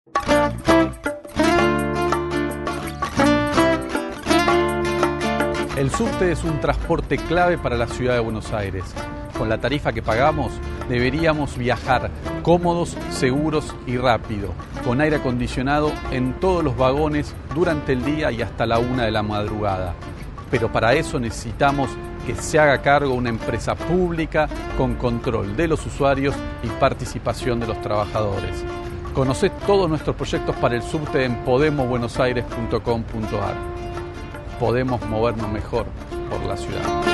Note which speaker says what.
Speaker 1: El subte es un transporte clave para la ciudad de Buenos Aires. Con la tarifa que pagamos, deberíamos viajar cómodos, seguros y rápido, con aire acondicionado en todos los vagones durante el día y hasta la 1 de la madrugada. Pero para eso necesitamos que se haga cargo una empresa pública con control de los usuarios y participación de los trabajadores. Conocé todos nuestros proyectos para el subte en podemosbuenosaires.com.ar. Podemos movernos mejor por la ciudad.